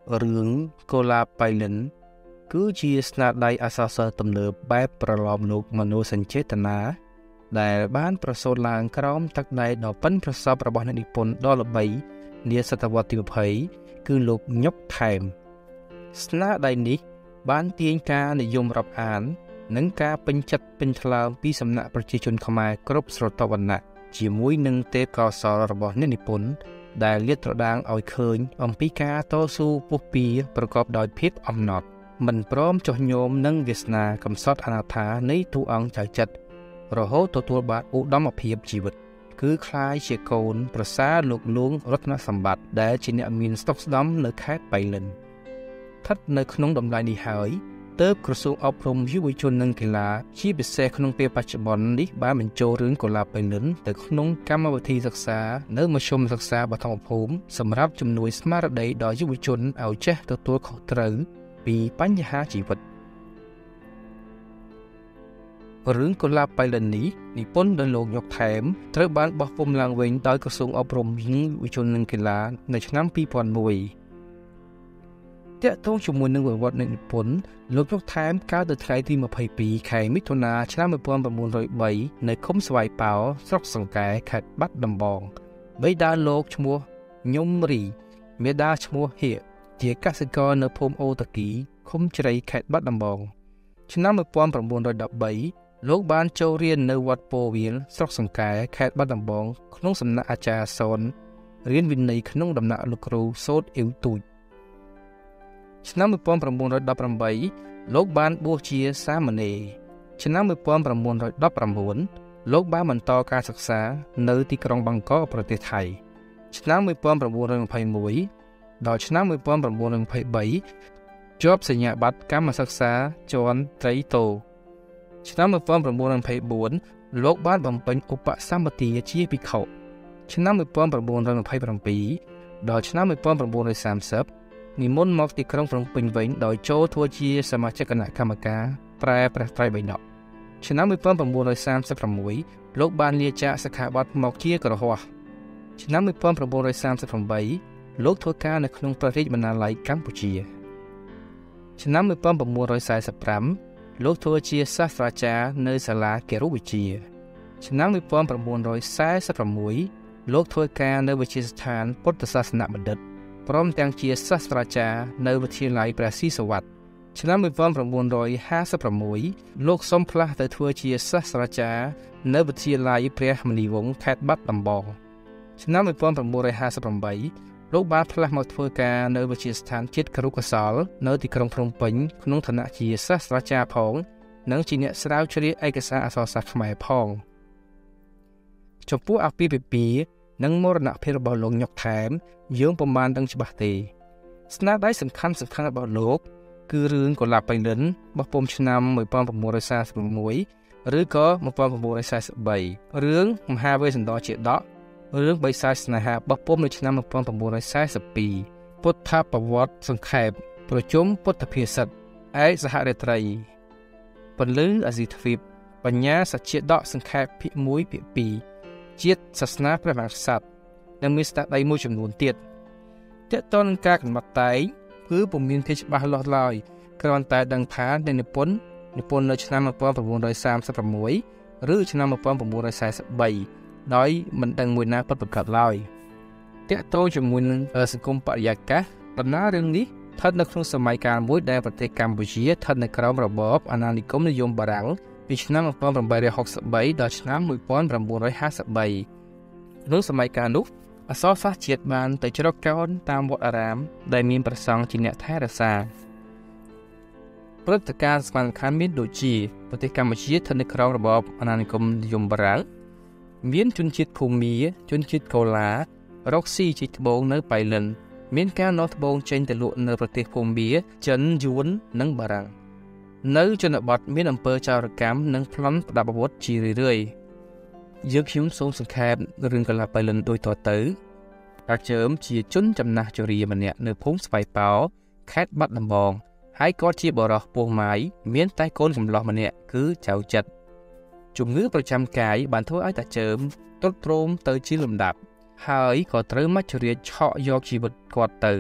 រឿងកូឡាបៃលិនគឺជាស្នាដៃអក្សរសិល្ប៍ទំនើបបែបប្រឡំលោកមនោសញ្ចេតនាដែលបានប្រសូតឡើងក្រោមទឹកដីដ៏ប៉ិនប្រសប់របស់អ្នកនិពន្ធដ៏ល្បីនាសតវត្សទី20គឺលោកញុកថែមស្នាដៃនេះបានទាញការនិយមរាប់អាននិងការពេញចិត្តពេញថ្លើមពីសំណាក់ប្រជាជនខ្មែរគ្រប់ស្រទាប់វណ្ណៈជាមួយនឹងទេពកោសល្យរបស់អ្នកនិពន្ធដែលលាតត្រដាងឲ្យឃើញអំពីការតស៊ូពុះពៀប្រកបដោយភាពអំណត់មិនព្រមចុះញោមនឹងវាសនាកំសត់អនាថានៃតួអង្គចៅចិត្ររហូតទទួលបានឧត្តមភាពជីវិតគឺคล้ายជាកូនប្រសារលោកលួងរតនសម្បត្តិដែលជាអ្នកមានស្តុកស្តម្ភនៅខេត្តបៃលិនស្ថិតនៅក្នុងតម្លៃនេះហើយទើបក្រសួងអប់រំយុវជននិងកីឡាជាពិសេសក្នុងពេលបច្ចុប្បន្ននេះបានបញ្ចូលរឿងកូឡាបៃលិនទៅក្នុងកម្មវិធីសិក្សានៅមធ្យមសិក្សាបឋមភូមិសម្រាប់ជំនួយស្មារតីដល់យុវជនឲ្យចេះទទួលខុសត្រូវពីបញ្ហាជីវិតរឿងកូឡាបៃលិននេះនិពន្ធដោយលោកញុកថែមត្រូវបានបោះពុម្ពឡើងវិញដោយក្រសួងអប់រំយុវជននិងកីឡានៅឆ្នាំ2001ទាក់ទងជាមួយនឹងប្រវត្តិនៃនិពន្ធលោកញុកថែមកើតនៅថ្ងៃទី22ខែមិថុនាឆ្នាំ1903នៅឃុំស្វាយប៉ោស្រុកសង្កែខេត្តបាត់ដំបងបិតាលោកឈ្មោះញុំរីមាតាឈ្មោះហៀជាកសិករនៅភូមិអូតាគីឃុំជ្រៃខេត្តបាត់ដំបងឆ្នាំ1913លោកបានចូលរៀននៅវត្តពោវាលស្រុកសង្កែខេត្តបាត់ដំបងក្នុងសំណាក់អាចារ្យសនរៀនវិន័យក្នុងដំណាក់លោកគ្រូសូត្រអ៊ីវទូចឆ្នាំ1918លោកបានបួសជាសាមណេរឆ្នាំ1919លោកបានបន្តការសិក្សានៅទីក្រុងបាងកកប្រទេសថៃឆ្នាំ1921ដល់ឆ្នាំ1923ជាប់សញ្ញាបត្រកម្មសិក្សាជាន់ត្រីតូឆ្នាំ1924លោកបានបំពេញឧបសម្បទាជាភិក្ខុឆ្នាំ1927ដល់ឆ្នាំ1930និមន្តមកទីក្រុងភ្នំពេញវិញដោយចូលធ្វើជាសមាជិកគណៈកម្មការប្រែព្រះត្រៃបិដកឆ្នាំ1936លោកបានលាចាកសិក្ខាបទមកជាគ្រហស្ថឆ្នាំ1938លោកធ្វើការនៅក្នុងព្រះរាជបណ្ណាល័យកម្ពុជាឆ្នាំ1945លោកធ្វើជាសាស្ត្រាចារ្យនៅសាលាគរុវិទ្យាឆ្នាំ1946លោកធ្វើការនៅវិទ្យាស្ថានពុទ្ធសាសនបណ្ឌិតព្រមទាំងជាសាស្ត្រាចារ្យនៅវិទ្យាល័យព្រះស៊ីសុវត្ថិឆ្នាំ1956លោកសូមផ្លាស់ទៅធ្វើជាសាស្ត្រាចារ្យនៅវិទ្យាល័យព្រះមុនីវង្សខេត្តបាត់ដំបងឆ្នាំ1958លោកបានផ្លាស់មកធ្វើការនៅវិទ្យាស្ថានជាតិគរុកោសល្យនៅទីក្រុងភ្នំពេញក្នុងឋានៈជាសាស្ត្រាចារ្យផងនិងជាអ្នកស្រាវជ្រាវឯកសារអក្សរសាស្ត្រខ្មែរផងចំពោះអាពាហ៍ពិពាហ៍និងមរណភាពរបស់លោកញុកថែមយើងពុំបានដឹងច្បាស់ទេស្នាដៃសំខាន់របស់លោកគឺរឿងកូឡាបៃលិនបោះពុម្ពឆ្នាំ1946ឬក៏1943រឿងមហាវេស្សន្តរជាតករឿងបិសាចស្នេហាបោះពុម្ពនៅឆ្នាំ1942ពុទ្ធប្រវត្តិសង្ខេបប្រជុំពុទ្ធភាសិតឯកសហរាត្រីពន្លឺអាស៊ីទ្វីបបញ្ញាសជាតកសង្ខេបភាគ1ភាគ2ជាតិសាសនាព្រះមហាក្សត្រនិងមានស្នាដៃមួយចំនួនទៀតទាក់ទងនឹងការកំណត់តែងគឺពុំមានភាពច្បាស់លាស់ឡើយគ្រាន់តែដឹងថាអ្នកនិពន្ធនៅឆ្នាំ1936ឬឆ្នាំ1943ដោយមិនដឹងមួយណាពិតប្រាកដឡើយទាក់ទងជាមួយនឹងសង្គមបរិយាកាសដំណើររឿងនេះស្ថិតនៅក្នុងសម័យកាលមួយដែលប្រទេសកម្ពុជាស្ថិតនៅក្រោមរបបអាណានិគមនិយមបារាំងពីឆ្នាំ1863ដល់ឆ្នាំ1953ក្នុងសម័យកាលនោះអក្សរសាស្ត្រជាតិបានទៅជ្រកកោនតាមវត្តអារាមដែលមានព្រះសង្ឃជាអ្នកថែរក្សាព្រឹត្តិការណ៍សំខាន់មានដូចជាប្រទេសកម្ពុជាស្ថិតនៅក្រោមរបបអាណានិគមនិយមបារាំងមានជនជាតិភូមាជនជាតិកូឡារកស៊ីជីកត្បូងនៅបៃលិនមានការនាំត្បូងចេញទៅលក់នៅប្រទេសភូមាចិនយួននិងបារាំងនៅជនបទមានអំពើចោរកម្មនិងប្លន់ប្រដាប់អាវុធជារឿយៗយើងខ្ញុំសូមសង្ខេបរឿងកូឡាបៃលិនដូចតទៅតាជើមជាជនចំណាស់ជរាម្នាក់នៅភូមិស្វាយប៉ោខេត្តបាត់ដំបងហើយគាត់ជាបរិសុទ្ធពោះម៉ាយមានតែកូនកំលោះម្នាក់គឺចៅចិត្រជំងឺប្រចាំកាយបានធ្វើឲ្យតាជើមទ្រុឌទ្រោមទៅជាលំដាប់ហើយក៏ត្រូវមច្ចុរាជឆក់យកជីវិតគាត់ទៅ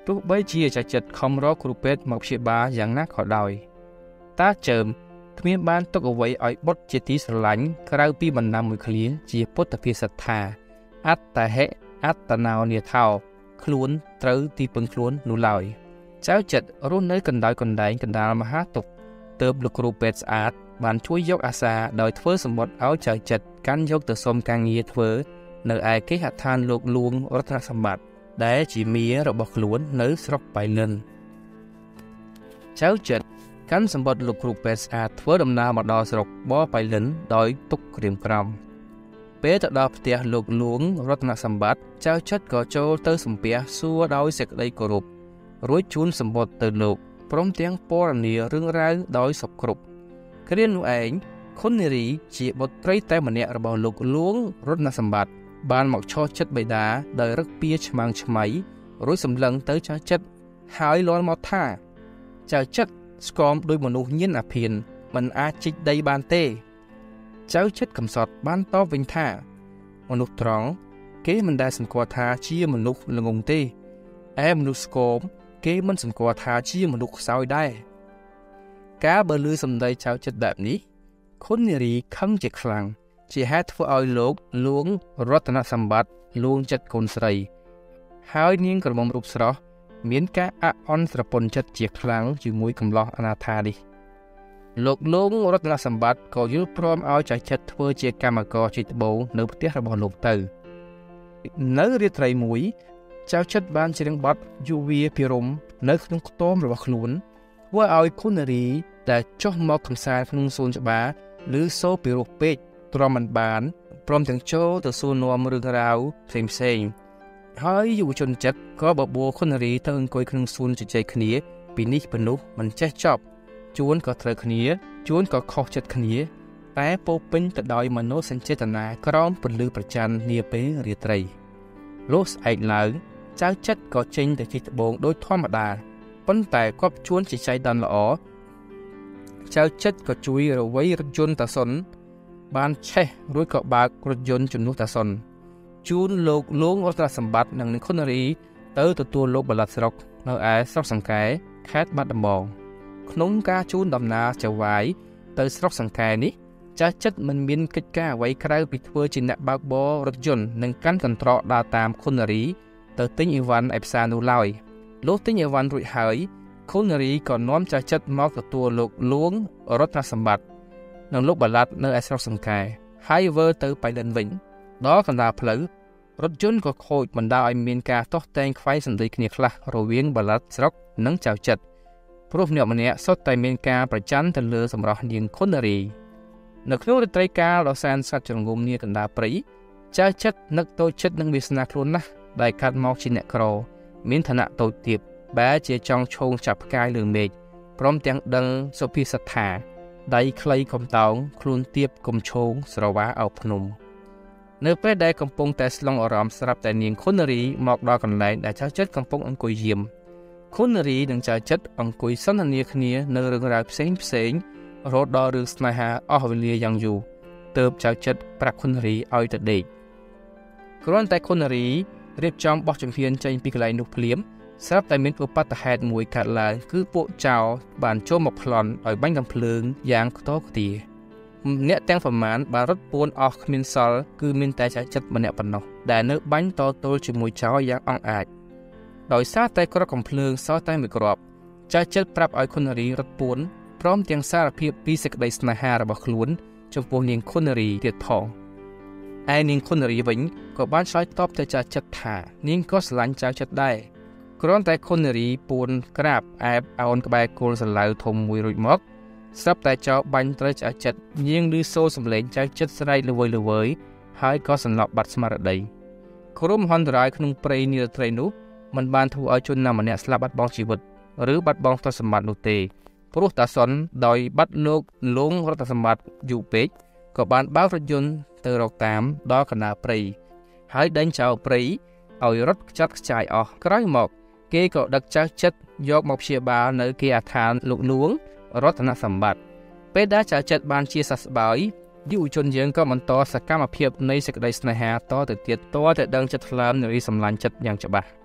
ទោះបីជាចៅចិត្តខំរកគ្រូពេទ្យមកព្យាបាលយ៉ាងណាក៏ដោយតាចើមគ្មានបានទុកអ្វីឲ្យបុត្រជាទីស្រឡាញ់ក្រៅពីបណ្ដាំមួយឃ្លាជាពុទ្ធភាសិតថាអត្តហិអត្តណោនាថោខ្លួនត្រូវទីពឹងខ្លួននោះឡើយចៅចិត្តរស់នៅកណ្ដោយកណ្ដែងកណ្ដាលមហាទុក្ខទើបលោកគ្រូពេទ្យស្អាតបានជួយយកអាសាដោយធ្វើសម្បត្តិឲ្យចៅចិត្តកាន់យកទៅសុំការងារធ្វើនៅឯគេហដ្ឋានលោកលួងរតនសម្បត្តិដែលជាមារបស់ខ្លួននៅស្រុកបៃលិនចៅចិត្តកាន់សម្បត្តិលោកគ្រូពេទ្យស្អាតធ្វើដំណើរមកដល់ស្រុកបបៃលិនដោយទុកក្រៀមក្រំពេលទៅដល់ផ្ទះលោកលួងរតនសម្បត្តិចៅចិត្តក៏ចូលទៅសំពះសួរដោយសេចក្តីគោរពរួចជូនសម្បត្តិទៅលោកព្រមទាំងពណ៌នារឿងរ៉ាវដោយសពគ្រប់គ្រានោះឯងខុននារីជាបុត្រីតែម្នាក់របស់លោកលួងរតនសម្បត្តិបានមកឈរចិត្តបិតាដោយរឹកពៀឆ្មាំងឆ្មៃរួចសម្លឹងទៅចៅចិត្តហើយលាន់មកថាចៅចិត្តស្គមដោយមនុស្សញៀនអាភៀនមិនអាចជីកដីបានទេចៅចិត្តកំសត់បានតបវិញថាមនុស្សត្រង់គេមិនដែលសម្គាល់ថាជាមនុស្សល្ងងទេឯមនុស្សស្គមគេមិនសម្គាល់ថាជាមនុស្សខ្សោយដែរកាលបើឮសម្ដីចៅចិត្តបែបនេះខុននារីខឹងជាខ្លាំងជាហេតុធ្វើឲ្យលោកលួងរតនសម្បត្តិលួងចិត្តកូនស្រីហើយនាងក្រមុំរូបស្រស់មានការអាក់អន់ស្រពន់ចិត្តជាខ្លាំងជាមួយកំឡោះអនាថានេះលោកលួងរតនសម្បត្តិក៏យល់ព្រមឲ្យចៅចិត្តធ្វើជាកម្មករជីត្បូងនៅផ្ទះរបស់លោកទៅនៅរាត្រីមួយចៅចិត្តបានច្រៀងបទយុវាភិរមនៅក្នុងខ្ទមរបស់ខ្លួនធ្វើឲ្យខុននារីដែលចុះមកកំសាន្តក្នុងសួនច្បារឬសូរពីរោះពេកទ្រាំមិនបានព្រមទាំងចូលទៅសួរនាំរឿងរ៉ាវផ្សេងហើយយុវជនចិត្តក៏បបួលខុននារីទៅអង្គុយក្នុងសួនជជែកគ្នាពីនេះពីនោះមិនចេះចប់ជួនក៏ត្រូវគ្នាជួនក៏ខុសចិត្តគ្នាតែពោពេញទៅដោយមនោសញ្ចេតនាក្រោមពន្លឺព្រះច័ន្ទនាពេលរាត្រីលុះស្អែកឡើងចៅចិត្តក៏ចេញទៅជិះត្បូងដោយធម្មតាប៉ុន្តែគាត់ជួនជាចៃដន្យល្អចៅចិត្តក៏ជួយរវៃរថយន្តតាសុនបានឆេះរួចក៏បើករថយន្តជំនួសតាសុនជូនលោកលួងរតនសម្បត្តិនិងខុននារីទៅទទួលលោកបល័តស្រុកនៅឯស្រុកសង្កែខេត្តបាត់ដំបងក្នុងការជូនដំណើរចៅវាយទៅស្រុកសង្កែនេះចាស់ចិត្តមិនមានកិច្ចការអ្វីក្រៅពីធ្វើជាអ្នកបើកបររថយន្តនិងកាន់កន្ត្រកដើរតាមខុននារីទៅទិញអីវ៉ាន់ឯផ្សារនោះឡើយលុះទិញអីវ៉ាន់រួចហើយខុននារីក៏នាំចាស់ចិត្តមកទទួលលោកលួងរតនសម្បត្តិនិងលោកបល័តនៅឯស្រុកសង្កែហើយវិលទៅបៃលិនវិញដល់កណ្ដាលផ្លូវរថយន្តក៏ខូចបណ្ដាលឲ្យមានការទាស់ទែងខ្វាយសម្ដីគ្នាខ្លះរវាងបល័តស្រុកនិងចៅចិត្តព្រោះម្នាក់សុទ្ធតែមានការប្រច័ណ្ឌទៅលើសម្រស់នាងខុននារីនៅក្នុងរាត្រីកាលដ៏សែនស័ក្តិជ្រងំនាកណ្ដាលព្រៃចៅចិត្តនឹកតូចចិត្តនឹងវាសនាខ្លួនណាស់ដែលកាត់មកជាអ្នកក្រមានឋានៈតូចទាបបែរជាចង់ឈោងចាប់ផ្កាយលើមេឃព្រមទាំងដឹងសុភាសិតថាដៃខ្លីកុំតោងខ្លួនទាបកុំឈោងស្រវាអោបភ្នំនៅពេលដែលកំពុងតែស្លង់អារម្មណ៍ស្រាប់តែនាងខុននារីមកដល់កន្លែងដែលចៅចិត្តកំពុងអង្គុយយាមខុននារីនិងចៅចិត្តអង្គុយសន្ទនាគ្នានៅរឿងរ៉ាវផ្សេងរហូតដល់រឿងស្នេហាអស់វេលាយ៉ាងយូរទើបចៅចិត្តប្រាប់ខុននារីឲ្យទៅដេកគ្រាន់តែខុននារីរៀបចំបោះជំហានចេញពីកន្លែងនោះភ្លាមស្រាប់តែមានឧបទ្ទហេតុមួយកើតឡើងគឺពួកចៅបានចូលមកប្លន់ឲ្យបាញ់កាំភ្លើងយ៉ាងខ្ទរខ្ទាអ្នកទាំងប្រមាណបានរត់ពួនអស់គ្មានសល់គឺមានតែចៅចិត្តម្នាក់ប៉ុណ្ណោះដែលនៅបាញ់តទល់ជាមួយចៅយ៉ាងអង់អាចដោយសារតែគ្រាប់កំភ្លើងសល់តែមួយគ្រាប់ចៅចិត្តប្រាប់ឲ្យខុននារីរត់ពួនព្រមទាំងសារភាពពីសេចក្តីស្នេហារបស់ខ្លួនចំពោះនាងខុននារីទៀតផងឯនាងខុននារីវិញក៏បានឆ្លើយតបទៅចៅចិត្តថានាងក៏ស្រឡាញ់ចៅចិត្តដែរគ្រាន់តែខុននារីពួនក្រាបអែបអោនក្បែរគល់សឡៅធំមួយរួចមកស្រាប់តែចៅបាញ់ត្រូវចៅចិត្តនាងឮសូរសំឡេងចៅចិត្តស្រែកល្វើយហើយក៏សន្លប់បាត់ស្មារតីគ្រោះមហន្តរាយក្នុងព្រៃនារាត្រីនោះមិនបានធ្វើឲ្យជនណាម្នាក់ស្លាប់បាត់បង់ជីវិតឬបាត់បង់ទ្រព្យសម្បត្តិនោះទេព្រោះតាសុនដោយបាត់លោកលងរតនសម្បត្តិយូរពេកក៏បានបើករថយន្តទៅរកតាមដល់កណ្ដាលព្រៃហើយដេញចៅព្រៃឲ្យរត់ខ្ចាត់ខ្ចាយអស់ក្រោយមកគេក៏ដឹកចៅចិត្តយកមកព្យាបាលនៅគេអាឋានលោកលួងរតនសម្បត្តិពេលដែលចៅចិត្តបានជាសះស្បើយយុវជនយើងក៏បន្តសកម្មភាពនៃសេចក្តីស្នេហាតទៅទៀតតតែដឹងចិត្តថ្លើមនារីសម្លាញ់ចិត្តយ៉ាងច្បាស់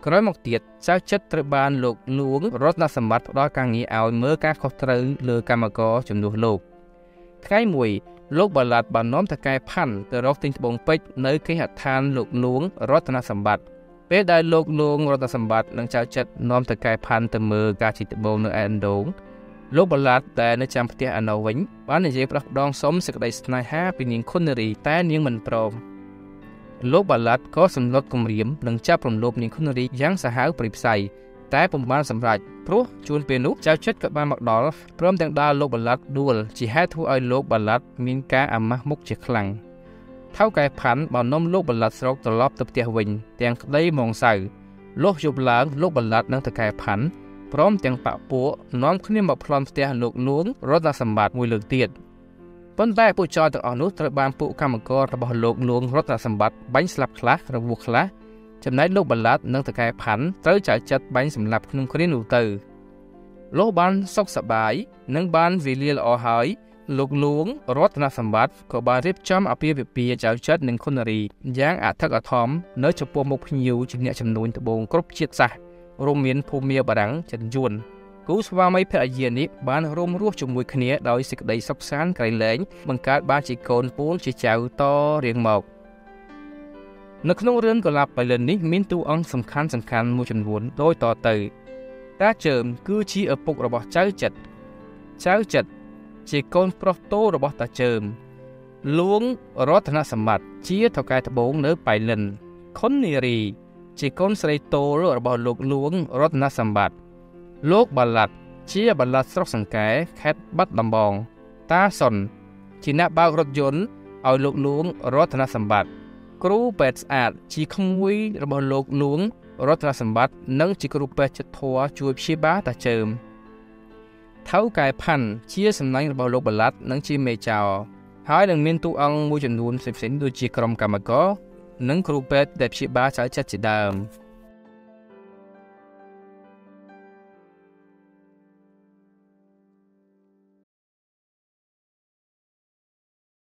ក្រោយមកទៀតចៅចិត្តត្រូវបានលោកលួងរតនសម្បត្តិផ្ដល់ការងារឲ្យមើលការខុសត្រូវលើកម្មករជំនួសលោកថ្ងៃមួយលោកបាឡាត់បាននាំតកែផាន់ទៅរកទិញត្បូងពេជ្រនៅគេហដ្ឋានលោកលួងរតនសម្បត្តិពេលដែលលោកលួងរតនសម្បត្តិនិងចៅចិត្តនាំតកែផាន់ទៅមើលការជីកត្បូងនៅឯឥណ្ឌូងលោកបាឡាត់ដែលនៅចាំផ្ទះឯណោះវិញបាននិយាយផ្ដោះផ្ដងសុំសេចក្តីស្នេហាពីនាងខុននារីតែនាងមិនព្រមលោកបាឡាត់ក៏សម្លុតគំរាមនិងចាប់រំលោភនាងខុននារីយ៉ាងសាហាវព្រៃផ្សៃតែពុំបានសម្រេចព្រោះជួនពេលនោះចៅចិត្តក៏បានមកដល់ព្រមទាំងដាល់លោកបាឡាត់ដួលជាហេតុធ្វើឲ្យលោកបាឡាត់មានការអាម៉ាស់មុខជាខ្លាំងថៅកែផាន់បាននាំលោកបាឡាត់ស្រុកត្រឡប់ទៅផ្ទះវិញទាំងក្តីមងសៅលុះយប់ឡើងលោកបាឡាត់និងតកែផាន់ព្រមទាំងប៉ពួកនាំគ្នាមកប្លន់ផ្ទះលោកលួងរតនសម្បត្តិមួយលើកទៀតប៉ុន្តែពួកចោរទាំងអស់នោះត្រូវបានពួកកម្មកររបស់លោកលួងរតនសម្បត្តិបាញ់ស្លាប់ខ្លះរវល់ខ្លះចំណែកលោកបាឡាត់និងតកែផាន់ត្រូវចៅចិត្តបាញ់សម្លាប់ក្នុងគ្រានោះទៅលោកបានសុខសប្បាយនិងបានវេលាល្អហើយលោកលួងរតនសម្បត្តិក៏បានរៀបចំអាពាហ៍ពិពាហ៍ចៅចិត្តនិងខុននារីយ៉ាងអធិកអធមនៅចំពោះមុខភ្ញៀវជាអ្នកចំនួនត្បូងគ្រប់ជាតិសាសន៍រួមមានភូមាបារាំងចិនយួនគូស្វាមីភរិយានេះបានរួមរស់ជាមួយគ្នាដោយសេចក្តីសុខសាន្តក្រៃលែងបង្កើតបានជាកូនពូនជាចៅតរៀងមកនៅក្នុងរឿងកលាបបៃលិននេះមានតួអង្គសំខាន់មួយចំនួនដូចតទៅតាជើមគឺជាឪពុករបស់ចៅចិត្តជាកូនប្រុសតូរបស់តាជើមលួងរតនសម្បត្តិជាថៅកែត្បូងនៅបៃលិនខុននារីជាកូនស្រីតូរបស់លោកលួងរតនសម្បត្តិលោកបាឡាត់ជាបាឡាត់ស្រុកសង្កែខេត្តបាត់ដំបងតាសុនជាអ្នកបើករថយន្តឲ្យលោកលួងរតនសម្បត្តិគ្រូពេទ្យស្អាតជាក្មួយរបស់លោកលួងរតនសម្បត្តិនិងជាគ្រូពេទ្យចិត្តធម៌ជួយព្យាបាលតាជើមថៅកែផាន់ជាសំណាញ់របស់លោកបាឡាត់និងជាមេចៅហើយនឹងមានតួអង្គមួយចំនួនផ្សេងៗដូចជាក្រុមកម្មករនិងគ្រូពេទ្យដែលព្យាបាលចៅចិត្តជាដើម